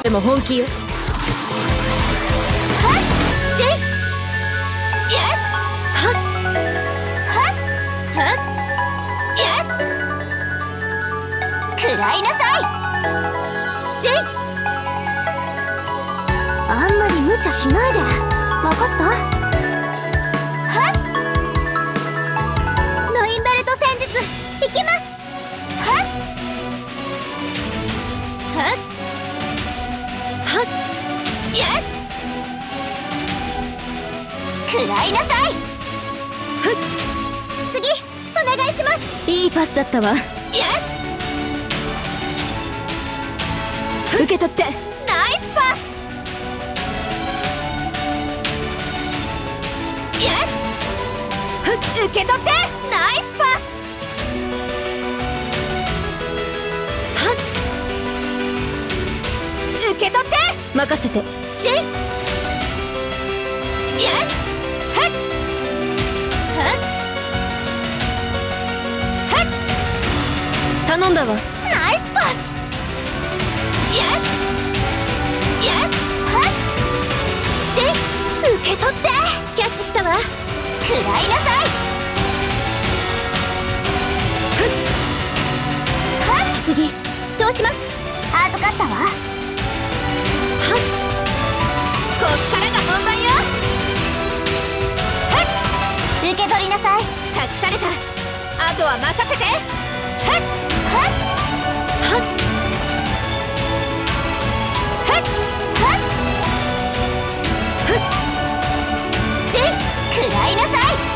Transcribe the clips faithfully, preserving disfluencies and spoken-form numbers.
でも本気よ。 はっせいやっはっはっはっやっ食らいなさいせい。 あんまり無茶しないで。わかった？ はっノインベルト戦術いきます。はっはっはっやっ食らいなさい。次お願いします。 いいパスだったわ。 やっ受け取って。 ナイスパス。やっ受け取ってナイスパス。 はっ受け取って任せて。 せいやっはっはっはっ頼んだわ。 ナイスパス。やっやっはっせい受け取ってキャッチしたわ。 食らいなさい。はっ次通します。 預かったわ。はっこっからが本番よ。はっ受け取りなさい。託された。あとは任せて。はっはっはっはっはっで食らいなさい。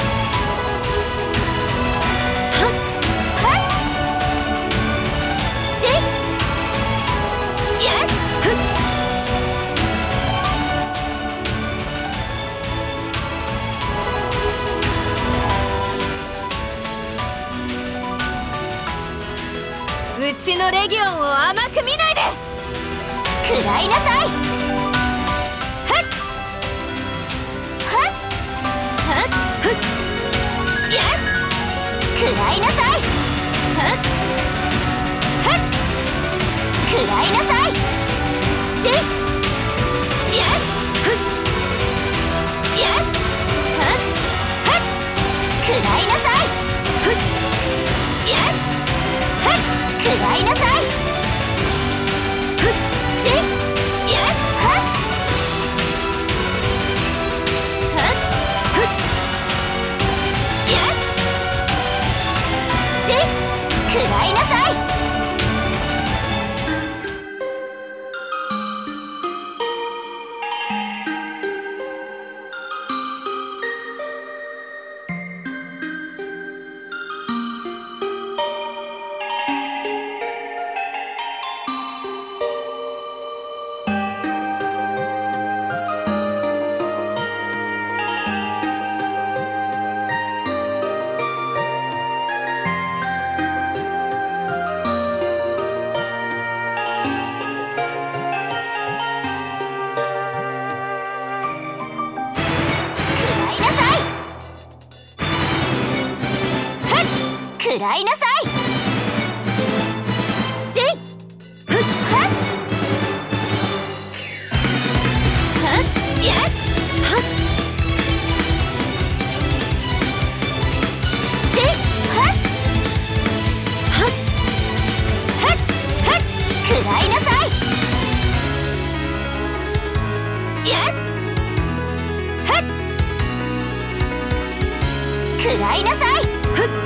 はっはっでやっうちのレギオンを甘く見ないで。食らいなさい。はっはっはっはっやっ食らいなさい。はっはっ食らいなさい。でやっはっやっはっはっ食らいなさい。はっやっはっ食らいなさい。ふっでやっはっはっふっやっで食らいなさい。食らいなさい。せいふっはっはっやっはっせいはっはっはっはっ食らいなさい。やっはっ食らいなさい。ふっ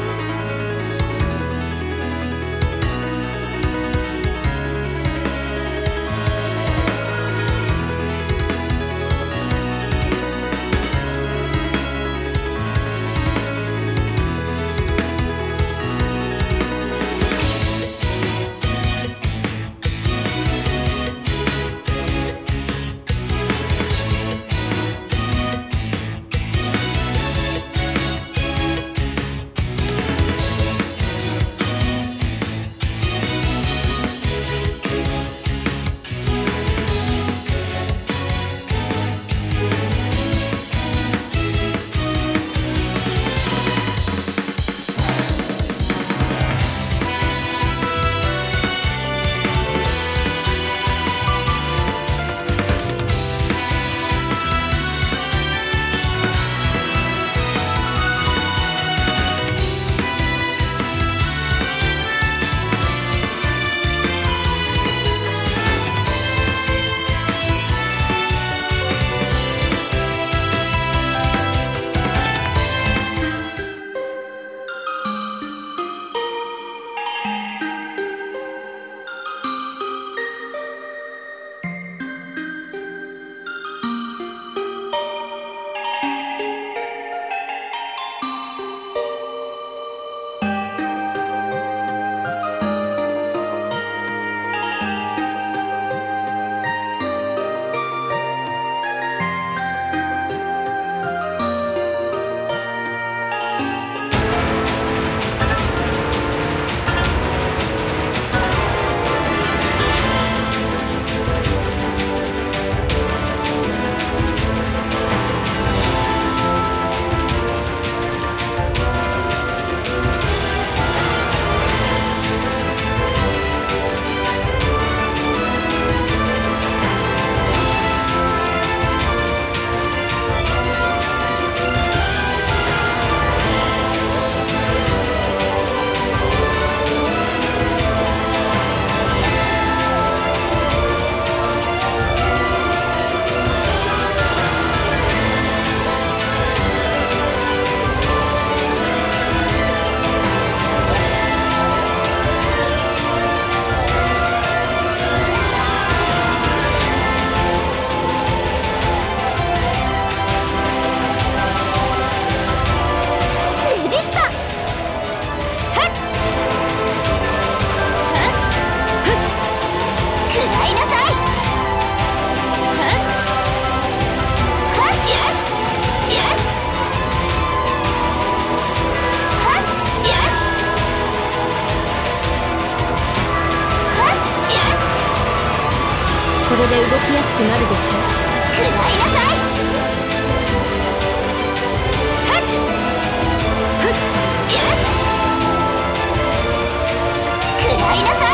れで動きやすくなるでしょう。 食らいなさい。はっはっやっ食らいなさい。